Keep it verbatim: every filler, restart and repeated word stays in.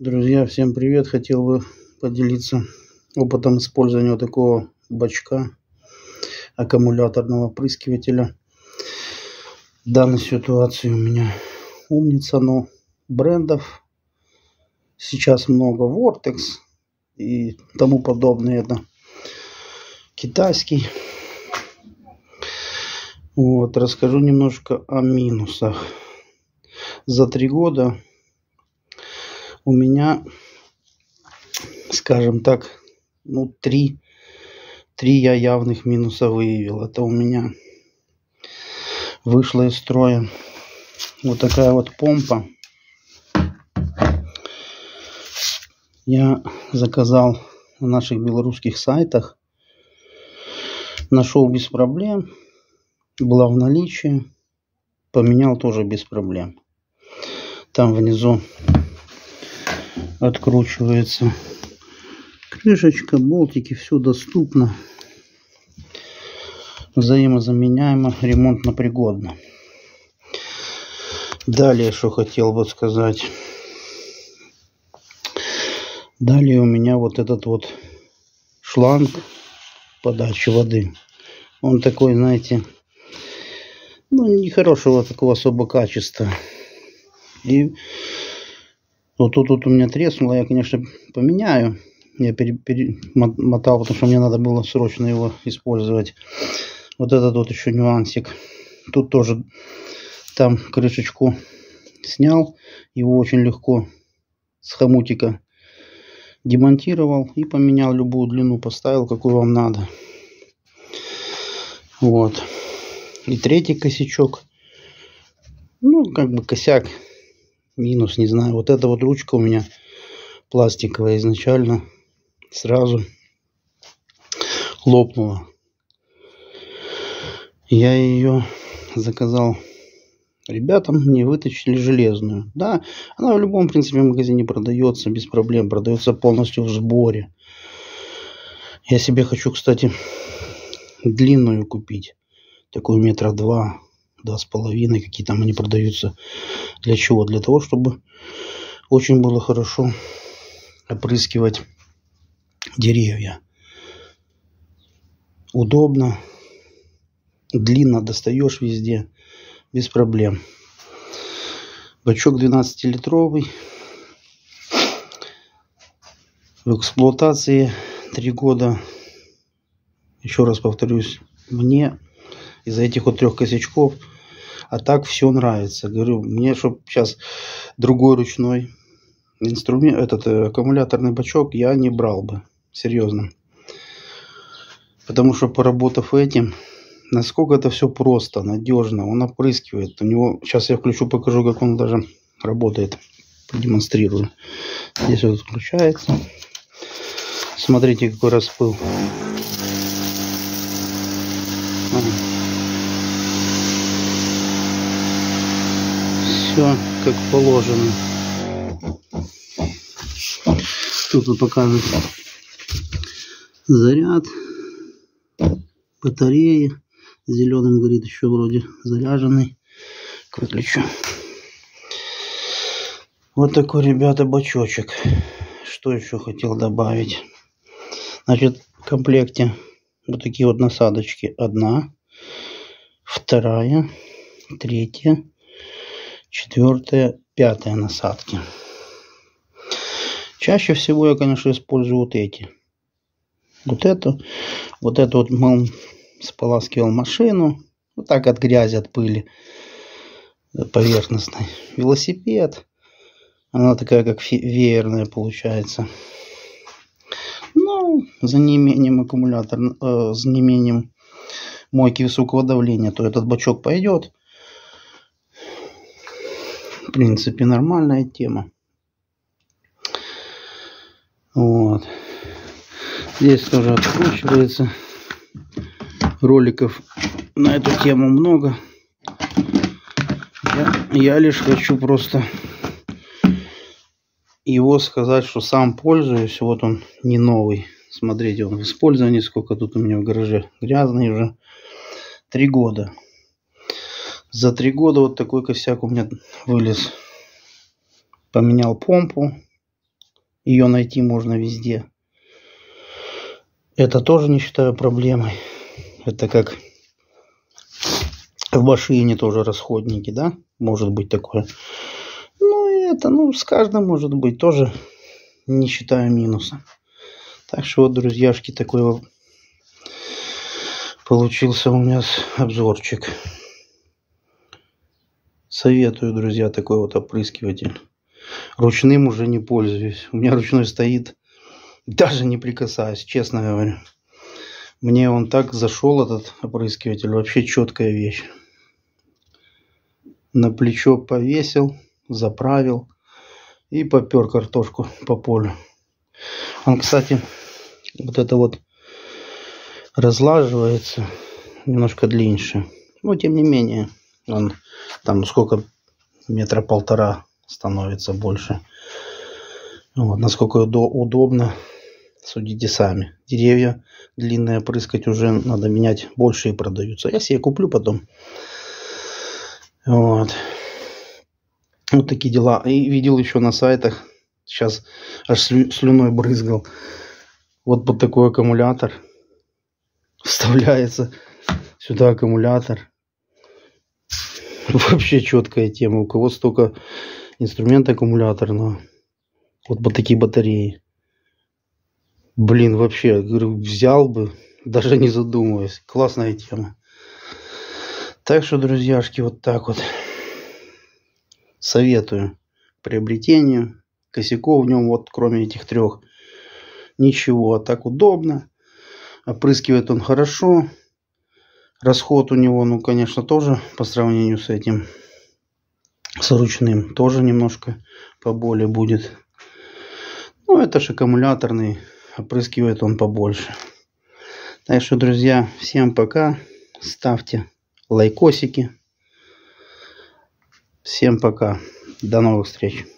Друзья, всем привет! Хотел бы поделиться опытом использования вот такого бачка аккумуляторного опрыскивателя. В данной ситуации у меня умница, но брендов сейчас много, Vortex и тому подобное. Это китайский. Вот, расскажу немножко о минусах. За три года у меня, скажем так, ну, три, три я явных минуса выявил. Это у меня вышла из строя вот такая вот помпа. Я заказал на наших белорусских сайтах, нашел без проблем, была в наличии, поменял тоже без проблем. Там внизу откручивается крышечка, болтики, все доступно, взаимозаменяемо, ремонтно пригодно. Далее, что хотел бы сказать. Далее у меня вот этот вот шланг подачи воды. Он такой, знаете, ну, нехорошего такого особо качества. И вот тут вот у меня треснуло, я, конечно, поменяю. Я перемотал, потому что мне надо было срочно его использовать. Вот этот вот еще нюансик. Тут тоже там крышечку снял, его очень легко с хомутика демонтировал и поменял любую длину, поставил, какую вам надо. Вот. И третий косячок. Ну, как бы косяк. Минус, не знаю. Вот эта вот ручка у меня пластиковая изначально сразу лопнула. Я ее заказал ребятам, мне вытащили железную. Да, она в любом, в принципе, магазине продается без проблем. Продается полностью в сборе. Я себе хочу, кстати, длинную купить. Такую метра два. Два с половиной, какие там они продаются. Для чего? Для того, чтобы очень было хорошо опрыскивать деревья. Удобно. Длинно достаешь везде. Без проблем. Бачок двенадцатилитровый. В эксплуатации три года. Еще раз повторюсь, мне из-за этих вот трех косячков. А так все нравится. Говорю, мне, чтобы сейчас другой ручной инструмент, этот э, аккумуляторный бачок я не брал бы. Серьезно. Потому что, поработав этим, насколько это все просто, надежно. Он опрыскивает. У него, сейчас я включу, покажу, как он даже работает. Продемонстрирую. Здесь вот включается. Смотрите, какой распыл. Все как положено. Тут вот показывает заряд батареи. Зеленым горит еще вроде заряженный. Выключу. Вот такой, ребята, бачочек. Что еще хотел добавить? Значит, в комплекте вот такие вот насадочки. Одна, вторая, третья, четвертая, пятая насадки. Чаще всего я, конечно, использую вот эти. Вот эту. Вот эту вот мол, споласкивал машину. Вот так от грязи, от пыли поверхностной. Велосипед. Она такая, как веерная получается. Ну, за неимением аккумулятор, э, за неимением мойки высокого давления, то этот бачок пойдет. В принципе, нормальная тема. Вот. Здесь тоже откручивается. Роликов на эту тему много. Я, я лишь хочу просто его сказать, что сам пользуюсь. Вот он не новый. Смотрите, он в использовании. Сколько тут у меня в гараже. Грязный уже. Три года. За три года вот такой косяк у меня вылез. Поменял помпу. Ее найти можно везде. Это тоже не считаю проблемой. Это как в машине тоже расходники, да? Может быть такое. Ну и это, ну, с каждым может быть тоже, не считаю минуса. Так что вот, друзьяшки, такой вот получился у меня обзорчик. Советую, друзья, такой вот опрыскиватель. Ручным уже не пользуюсь. У меня ручной стоит, даже не прикасаюсь, честно говорю. Мне он так зашел, этот опрыскиватель. Вообще четкая вещь. На плечо повесил, заправил и попер картошку по полю. Он, кстати, вот это вот разлаживается немножко длиннее. Но тем не менее, он там сколько, метра полтора становится больше. Вот, насколько удобно, судите сами. Деревья длинные опрыскать уже надо менять, большие продаются. Я себе куплю потом. Вот. Вот такие дела. И видел еще на сайтах, сейчас аж слю, слюной брызгал. Вот под такой аккумулятор вставляется сюда аккумулятор. Вообще четкая тема. У кого столько инструмента аккумуляторного. Вот под такие батареи. Блин, вообще, говорю, взял бы, даже не задумываясь. Классная тема. Так что, друзьяшки, вот так вот. Советую к приобретению. Косяков в нем, вот кроме этих трех, ничего. А так удобно. Опрыскивает он хорошо. Расход у него, ну, конечно, тоже по сравнению с этим, с ручным, тоже немножко поболее будет. Ну, это же аккумуляторный. Опрыскивает он побольше. Так что, друзья, всем пока. Ставьте лайкосики. Всем пока. До новых встреч.